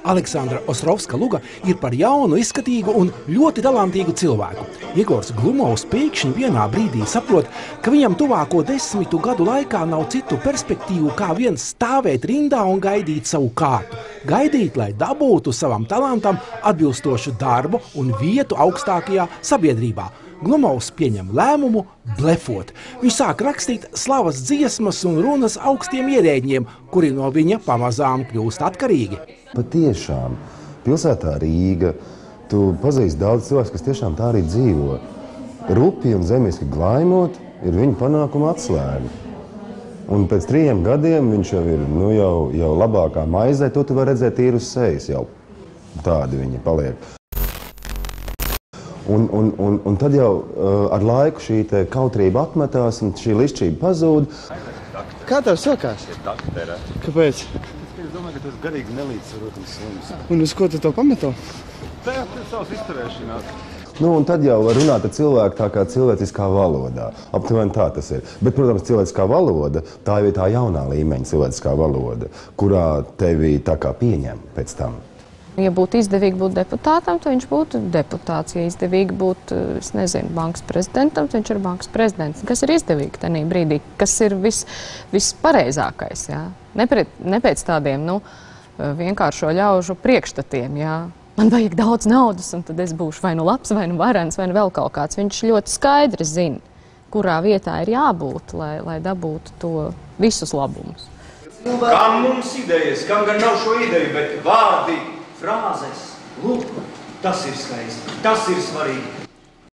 Aleksandra Ostrovska-Luga ir par jaunu, izskatīgu un ļoti talantīgu cilvēku. Jegors Glumovs pēkšņi vienā brīdī saprot, ka viņam tuvāko 10 gadu laikā nav citu perspektīvu, kā vien stāvēt rindā un gaidīt savu kārtu. Gaidīt, lai dabūtu savam talantam atbilstošu darbu un vietu augstākajā sabiedrībā. Glumovs pieņem lēmumu blefot. Viņš sāk rakstīt slavas dziesmas un runas augstiem ierēģiem, kuri no viņa pamazām kļūst atkarīgi. Patiešām, pilsētā Rīga, tu pazīsti daudz cilvēkus, kas tiešām tā arī dzīvo. Rupi un zemiski glaimot ir viņa panākuma atslēga. Un pēc 3 gadiem viņš jau ir jau labākā maizē, to tu var redzēt tīru sejas, jau tādi viņi paliek. Un tad jau ar laiku šī kautrība atmetās un šī lišķība pazūd. Kā tev sākās? Kāpēc? Es domāju, ka tas garīgi nelīdzsvarotams slims. Un uz ko tu to pameto? Tā ir savas izturēšanās. Un tad jau var runāt ar cilvēku tā kā cilvēciskā valodā. Aptuveni tā tas ir. Bet, protams, cilvēciskā valoda, tā jau ir tā jaunā līmeņa cilvēciskā valoda, kurā tevi tā kā pieņem pēc tam. Ja būtu izdevīgi būt deputātam, tad viņš būtu deputāts. Ja izdevīgi būt, es nezinu, bankas prezidentam, tad viņš ir bankas prezidents. Kas ir izdevīgi tajā brīdī? Kas ir vispareizākais? Jā? Ne pēc tādiem, vienkāršo ļaužu priekšstatiem, jā. Man vajag daudz naudas, un tad es būšu vai nu labs, vai nu varens, vai nu vēl kaut kāds. Viņš ļoti skaidri zina, kurā vietā ir jābūt, lai dabūtu to visus labumus. Kam mums idejas, kam gan nav šo ideju, bet vārdi, frāzes, lūk, tas ir skaisti, tas ir svarīgi.